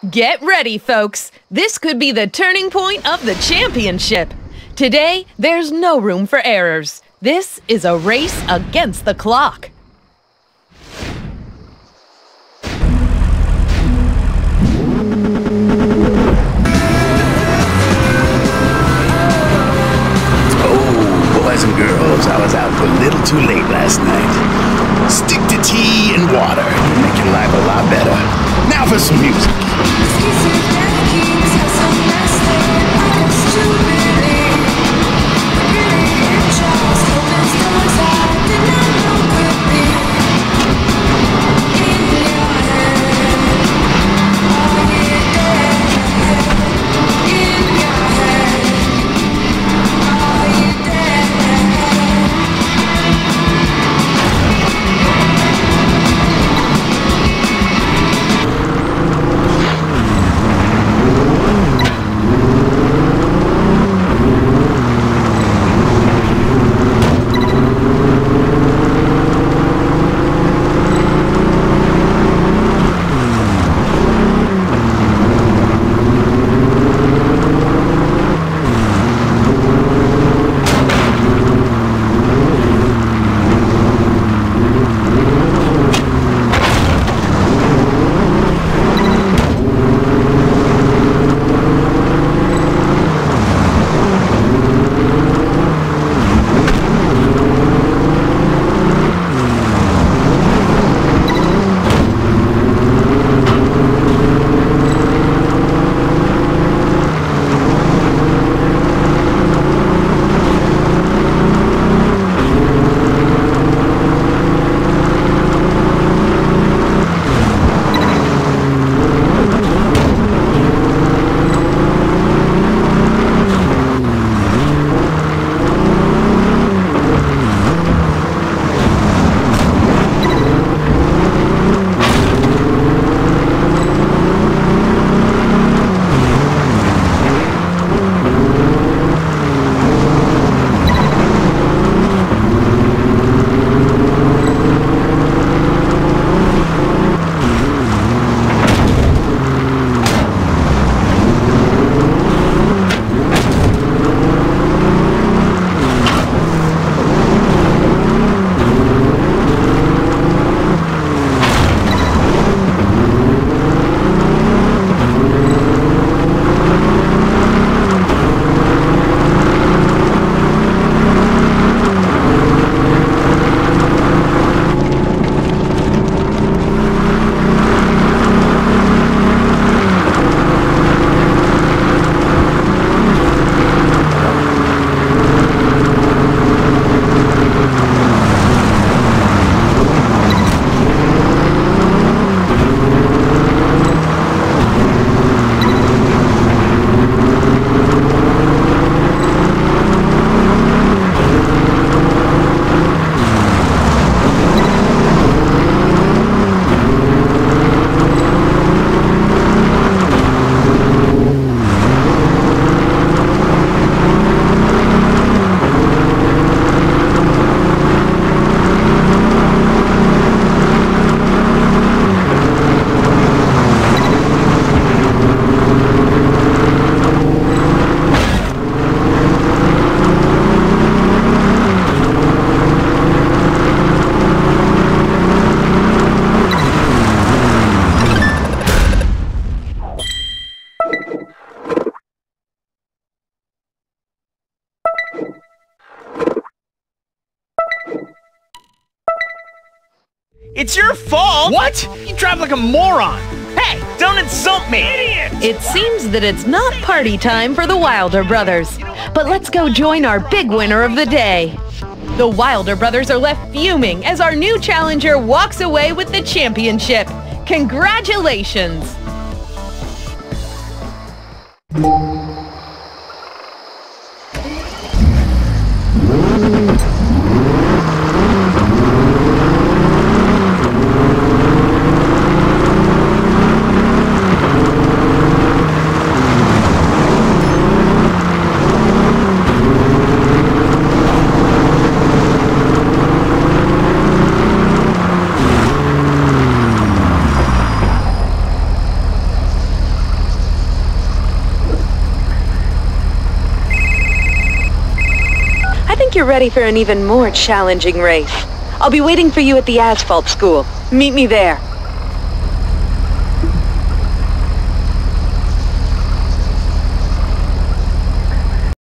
Get ready, folks! This could be the turning point of the championship! Today, there's no room for errors. This is a race against the clock. Oh, boys and girls, I was out a little too late last night. Stick to tea and water. It'll make your life a lot better. Now for some music. It's your fault! What? You drive like a moron! Hey, don't insult me! Idiot! It seems that it's not party time for the Wilder brothers. But let's go join our big winner of the day. The Wilder brothers are left fuming as our new challenger walks away with the championship. Congratulations! think you're ready for an even more challenging race. I'll be waiting for you at the asphalt school. Meet me there.